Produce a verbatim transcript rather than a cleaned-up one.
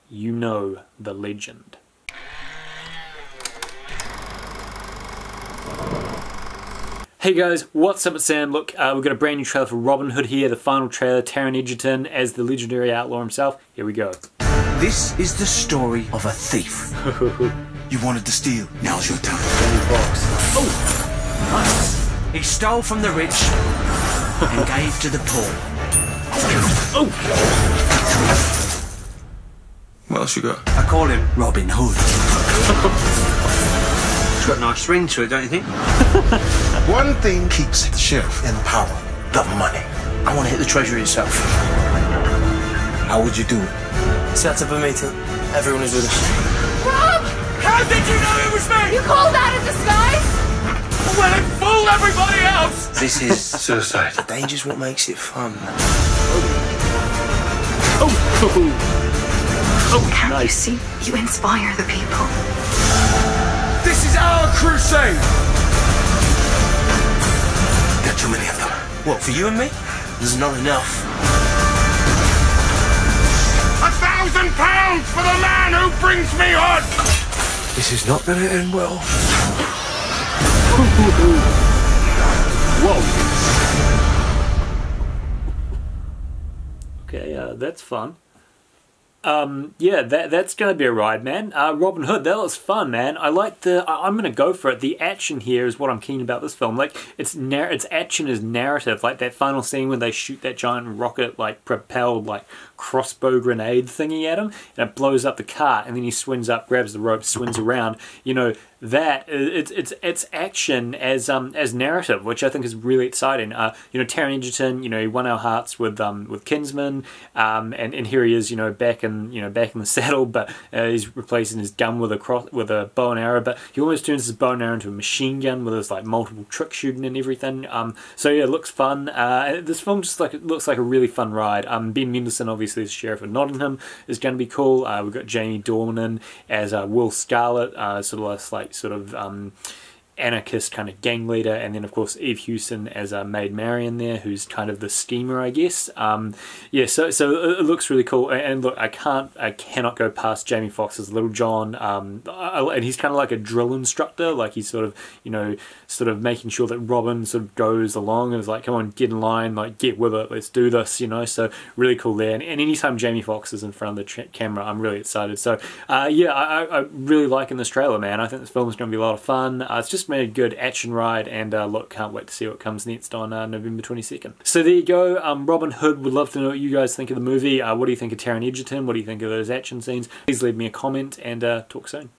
you know the legend. Hey guys, what's up, it's Sam. Look, uh, we've got a brand new trailer for Robin Hood here, the final trailer, Taron Egerton as the legendary outlaw himself. Here we go. This is the story of a thief. You wanted to steal, now's your time. Box. Oh, nice. He stole from the rich and gave to the poor. Oh! What else you got? I call him Robin Hood. It's got a nice ring to it, don't you think? One thing keeps the sheriff in power: the money. I want to hit the treasury itself. How would you do it? Set up a meeting. Everyone is with us. Rob! How did you know it was me? You call that a disguise? Well, it fooled everybody else! This is Suicide. the danger's what makes it fun. Oh! Oh! Oh, Can't nice. you see? You inspire the people. This is our crusade! There are too many of them. What, for you and me? There's not enough. A thousand pounds for the man who brings me on! This is not going to end well. Whoa. Okay, uh, that's fun. Um, yeah, that that's gonna be a ride, man. Uh, Robin Hood, that looks fun, man. I like the. I, I'm gonna go for it. The action here is what I'm keen about this film. Like, it's narr its action is narrative. Like that final scene when they shoot that giant rocket, like propelled, like crossbow grenade thingy at him, and it blows up the cart, and then he swings up, grabs the rope, swings around. You know that it's it's it's action as um as narrative, which I think is really exciting. Uh, you know, Taron Egerton, you know, he won our hearts with um with Kinsman, um, and and here he is, you know, back in. You know, back in the saddle, but uh, he's replacing his gun with a cross with a bow and arrow. But he almost turns his bow and arrow into a machine gun with his like multiple trick shooting and everything. Um, so yeah, it looks fun. Uh, this film just like it looks like a really fun ride. Um, Ben Mendelsohn, obviously the sheriff of Nottingham, is going to be cool. Uh, we've got Jamie Dornan as uh, Will Scarlet, uh, sort of this, like sort of. Um, anarchist kind of gang leader, and then of course Eve Hewson as a Maid Marian there, who's kind of the schemer, I guess. Um, yeah, so so it looks really cool. And look, I can't, I cannot go past Jamie Foxx's Little John, um, and he's kind of like a drill instructor. Like he's sort of, you know, sort of making sure that Robin sort of goes along and is like, come on, get in line, like get with it, let's do this, you know. So really cool there. And, and anytime Jamie Foxx is in front of the camera, I'm really excited. So uh, yeah, I, I really liking this trailer, man. I think this film is going to be a lot of fun. Uh, it's just made a good action ride, and uh, look, can't wait to see what comes next on uh, November twenty-second. So there you go, um, Robin Hood. Would love to know what you guys think of the movie. Uh, what do you think of Taron Egerton? What do you think of those action scenes? Please leave me a comment, and uh, talk soon.